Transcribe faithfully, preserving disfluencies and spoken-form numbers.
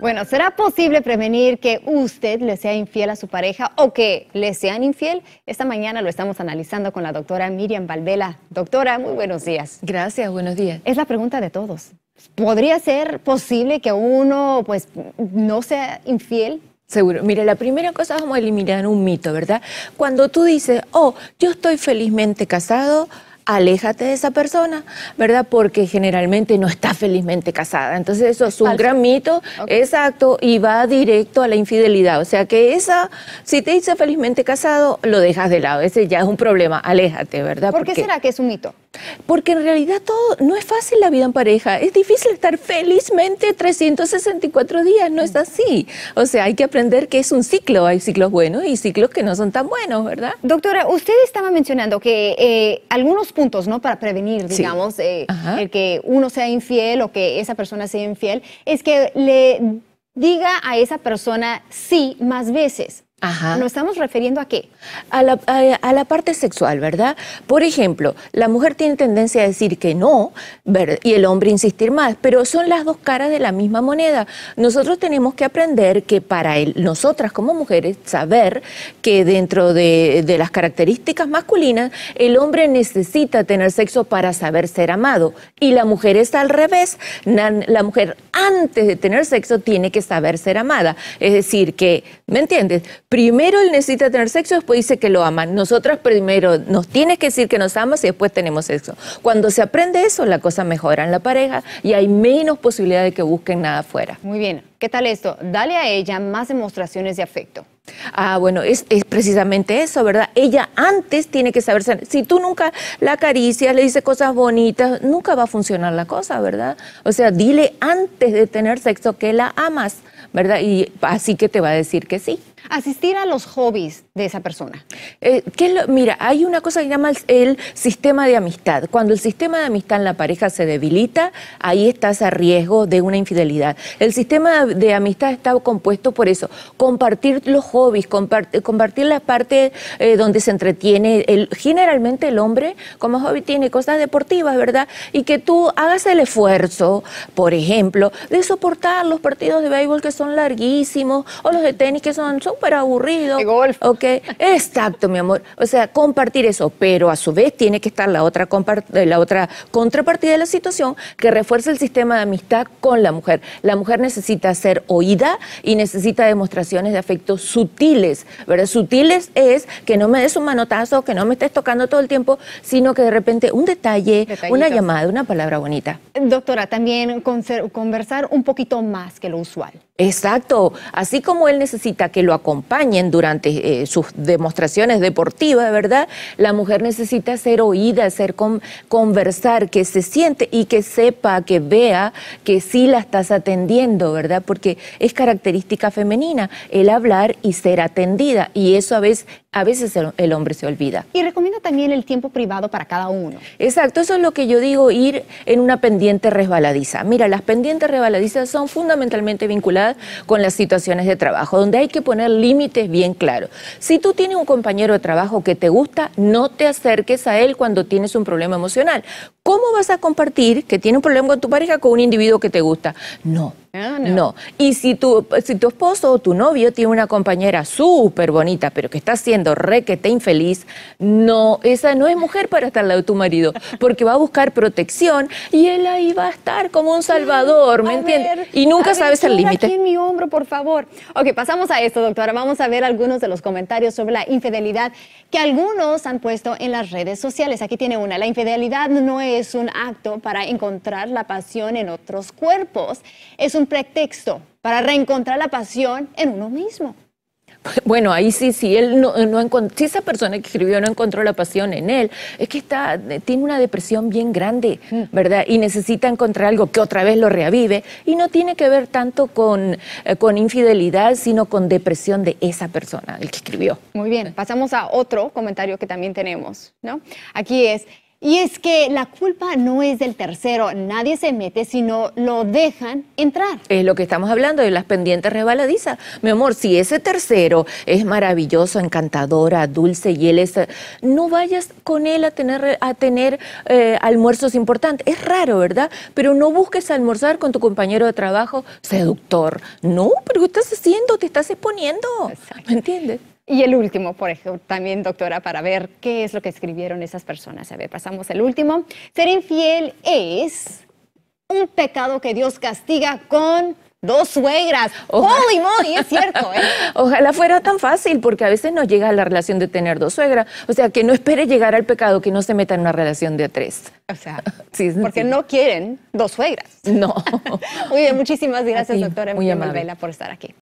Bueno, ¿será posible prevenir que usted le sea infiel a su pareja o que le sean infiel? Esta mañana lo estamos analizando con la doctora Miriam Valvela. Doctora, muy buenos días. Gracias, buenos días. Es la pregunta de todos. ¿Podría ser posible que uno pues no sea infiel? Seguro. Mire, la primera cosa, vamos a eliminar un mito, ¿verdad? Cuando tú dices, oh, yo estoy felizmente casado, aléjate de esa persona, ¿verdad? Porque generalmente no está felizmente casada. Entonces eso es un Falso. gran mito, okay. exacto, y va directo a la infidelidad. O sea que esa, si te dice felizmente casado, lo dejas de lado. Ese ya es un problema, aléjate, ¿verdad? ¿Por qué será que es un mito? Porque en realidad todo, no es fácil la vida en pareja, es difícil estar felizmente trescientos sesenta y cuatro días, no es así. O sea, hay que aprender que es un ciclo, hay ciclos buenos y ciclos que no son tan buenos, ¿verdad? Doctora, usted estaba mencionando que eh, algunos puntos, ¿no?, para prevenir, digamos, sí. eh, el que uno sea infiel o que esa persona sea infiel, es que le diga a esa persona sí más veces. Ajá. ¿Nos estamos refiriendo a qué? A la, a, a la parte sexual, ¿verdad? Por ejemplo, la mujer tiene tendencia a decir que no, ¿verdad? Y el hombre insistir más, pero son las dos caras de la misma moneda. Nosotros tenemos que aprender que para el, nosotras como mujeres, saber que dentro de, de las características masculinas, el hombre necesita tener sexo para saber ser amado. Y la mujer es al revés. La, la mujer antes de tener sexo tiene que saber ser amada. Es decir, que, ¿me entiendes? Primero él necesita tener sexo, después dice que lo ama. Nosotras primero nos tienes que decir que nos amas y después tenemos sexo. Cuando se aprende eso, la cosa mejora en la pareja y hay menos posibilidad de que busquen nada afuera. Muy bien. ¿Qué tal esto? Dale a ella más demostraciones de afecto. Ah, bueno, es, es precisamente eso, ¿verdad? Ella antes tiene que saber, si tú nunca la acaricias, le dices cosas bonitas, nunca va a funcionar la cosa, ¿verdad? O sea, dile antes de tener sexo que la amas, ¿verdad? Y así que te va a decir que sí. Asistir a los hobbies de esa persona. Eh, ¿qué es lo? Mira, hay una cosa que se llama el, el sistema de amistad. Cuando el sistema de amistad en la pareja se debilita, ahí estás a riesgo de una infidelidad. El sistema de amistad está compuesto por eso, compartir los hobbies, compart compartir la parte eh, donde se entretiene. El, generalmente el hombre como hobby tiene cosas deportivas, ¿verdad? Y que tú hagas el esfuerzo, por ejemplo, de soportar los partidos de béisbol que son larguísimos o los de tenis que son súper aburrido. De golf. Ok, exacto, mi amor. O sea, compartir eso, pero a su vez tiene que estar la otra, la otra contrapartida de la situación que refuerce el sistema de amistad con la mujer. La mujer necesita ser oída y necesita demostraciones de afecto sutiles, ¿verdad? Sutiles es que no me des un manotazo, que no me estés tocando todo el tiempo, sino que de repente un detalle, Detallitos. una llamada, una palabra bonita. Doctora, también conversar un poquito más que lo usual. Exacto, así como él necesita que lo acompañen durante eh, sus demostraciones deportivas, ¿verdad? La mujer necesita ser oída, ser con, conversar, que se siente y que sepa, que vea que sí la estás atendiendo, ¿verdad? Porque es característica femenina el hablar y ser atendida y eso a veces, a veces el, el hombre se olvida. Y recomienda también el tiempo privado para cada uno. Exacto, eso es lo que yo digo, ir en una pendiente resbaladiza. Mira, las pendientes resbaladizas son fundamentalmente vinculadas con las situaciones de trabajo, donde hay que poner límites bien claros. Si tú tienes un compañero de trabajo que te gusta, no te acerques a él cuando tienes un problema emocional. ¿Cómo vas a compartir que tiene un problema con tu pareja con un individuo que te gusta? No. Ah, no. no. Y si tu, si tu esposo o tu novio tiene una compañera súper bonita, pero que está siendo requete infeliz, no, esa no es mujer para estar al lado de tu marido, porque va a buscar protección y él ahí va a estar como un salvador, ¿me entiendes? Y nunca sabes el límite. Aquí en mi hombro, por favor. Ok, pasamos a esto, doctora. Vamos a ver algunos de los comentarios sobre la infidelidad que algunos han puesto en las redes sociales. Aquí tiene una. La infidelidad no es un acto para encontrar la pasión en otros cuerpos. Es un un pretexto para reencontrar la pasión en uno mismo. Bueno, ahí sí, sí, él no, no encontró, si esa persona que escribió no encontró la pasión en él, es que está, tiene una depresión bien grande, ¿verdad? Y necesita encontrar algo que otra vez lo reavive y no tiene que ver tanto con, eh, con infidelidad, sino con depresión de esa persona, el que escribió. Muy bien, pasamos a otro comentario que también tenemos, ¿no? Aquí es, Y es que la culpa no es del tercero, nadie se mete, sino lo dejan entrar. Es lo que estamos hablando de las pendientes resbaladizas. Mi amor, si ese tercero es maravilloso, encantadora, dulce y él es... No vayas con él a tener, a tener eh, almuerzos importantes. Es raro, ¿verdad? Pero no busques almorzar con tu compañero de trabajo seductor. No, pero ¿qué estás haciendo? Te estás exponiendo. Exacto. ¿Me entiendes? Y el último, por ejemplo, también, doctora, para ver qué es lo que escribieron esas personas. A ver, pasamos el último. Ser infiel es un pecado que Dios castiga con dos suegras. ¡Holy moly! Es cierto, ¿eh? Ojalá fuera tan fácil, porque a veces nos llega a la relación de tener dos suegras. O sea, que no espere llegar al pecado, que no se meta en una relación de tres. O sea, sí, porque sí. no quieren dos suegras. No. Muy bien, muchísimas gracias, ti, doctora muy Emilia amable. Malvela, por estar aquí.